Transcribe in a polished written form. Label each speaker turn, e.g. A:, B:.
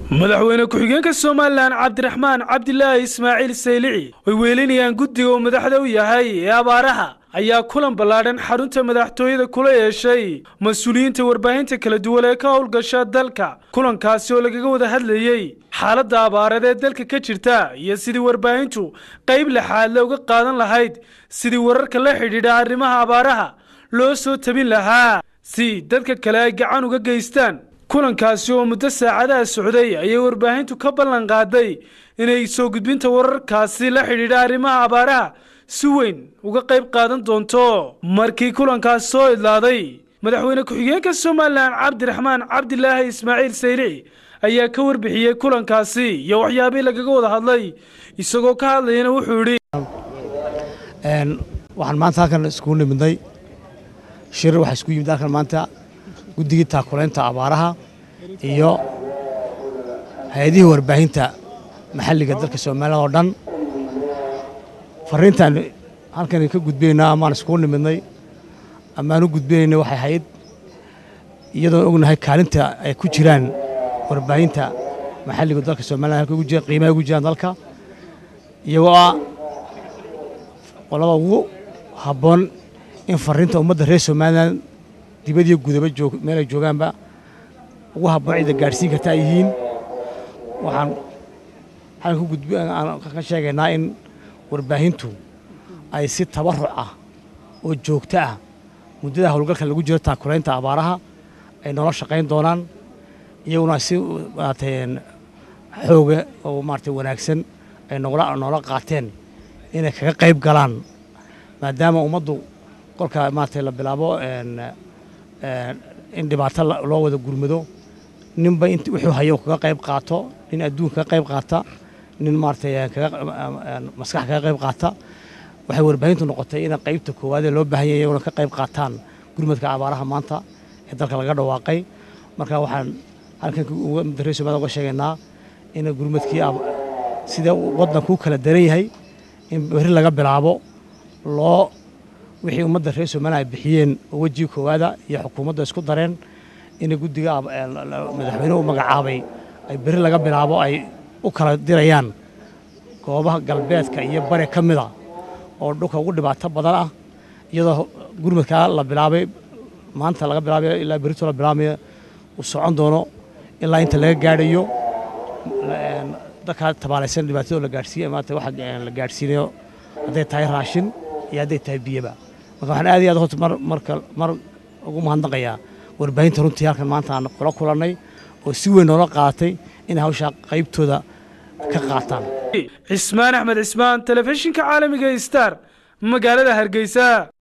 A: madaxweyne ku-xigeenka Soomaaliland Cabdiraxmaan Cabdilaahi Ismaaciil Saylici oo weelinayaan guddiga oo madaxda u yahay ee abaaraha ayaa kulan ballaaran xarunta madaxtooyada kula yeeshay mas'uuliyiinta warbaahinta kala duwan ee ka howlgasha dalka kulankaasi oo lagaga wada hadlayay xaaladda abaareed ee dalka ka jirta iyo sidii warbaahintu qayb lixaad looga qaadan lahayd sidii wararka la xidhiidha arrimaha abaaraha loo soo tabin lahaa si dadka kale ay gacan uga geystaan kulankaasi oo muddo saacadaha socday ayay warbaahintu ka ballan qaaday inay soo gudbinta wararkaasi la xidhiidha arrimaha abaaraha si weyn uga qayb qaadan doonto markii kulankaas soo idlaaday madaxweyne ku-xigeenka Soomaaliland Cabdiraxmaan Cabdilaahi Ismaaciil Saylici ayaa ka warbixiyay kulankaasi iyo waxyaabihii lagaga wada hadlay isagoo ka hadlayna wuxuu yiri
B: waxaan maanta halkan isku nimidnay shir waxa isku yimid halkan maanta guddiga taakulaynta abaaraha iyo hay'adaha warbaahinta maxalliga dalka Soomaaliland oo dhan fariintan halkan ka gudbeenaa ama isku nimidnay ama aanu gudbeenay waxay ahayd iyadoo ognahay kaalinta ay ku jiraan warbaahinta maxalliga dalka Soomaaliland halka ugu jira qiimaha ugu jiraan dalka iyagoo qolada ugu habboon in fariinta ummadda reer Soomaaliland dibadii gudaba meel ay joogaanba ugu habboon cid gaarsiin karta yihiin waxaan ku gudbaan ka sheegaynaa in warbaahintu ay si tabaruc ah oo joogto ah muddada hawlgalka lagu jiro taakulaynta abaaraha ay nolol shaqayn doonaan iyaguna si xooga oo wanaagsan ay nolol qaateen inay kaga qayb galaan maadaama ummaddu kolka la bilaabo in dhibaato loo wada gurmado ninba intii wuxuu hayo kaga qayb qaato nin adduunka kaga qayb qaata nin maskax kaga qayb qaata waxay warbaahintu noqotay in qaybta koowaad ee loo baahan yahay inay ka qayb qaataan gurmadka abaaraha maanta ee dalka laga dhawaaqay marka waxaan halkan uga dareesay uga sheegaynaa in gurmadkii sida wadanku kala daran yahay in bari laga bilaabo loo wixii ummadda reer Soomaaliland ay bixiyeen wajiga koowaada iyo xukuumadda isku dareen in guddiga madaxweynuhu magacaabay ay bari laga bilaabo ay u kala dirayaan goobaha galbeedka iyo bari kamida oo dhulka ugu dhibaato badan ah iyadoo gurmadka la bilaabay maanta laga bilaabay ilaa berito la bilaabay u socon doono ilaa inta laga gaadhayo dadka tabaalaysan dhibaatada la gaarsiiyay maanta waxa la gaarsiinayo haday tahay raashin iyo haday tahay biyaba marka waxaan aad iyo aad mar ugu mahadnaqayaa warbaahinta runtii halkan maanta aan kula kulanay oo si weyn noola qaadatay in hawsha qaybtooda ka qaataan
A: Cismaan Axmed Cismaan telefishinka caalamiga Star magaalada Hargeysa.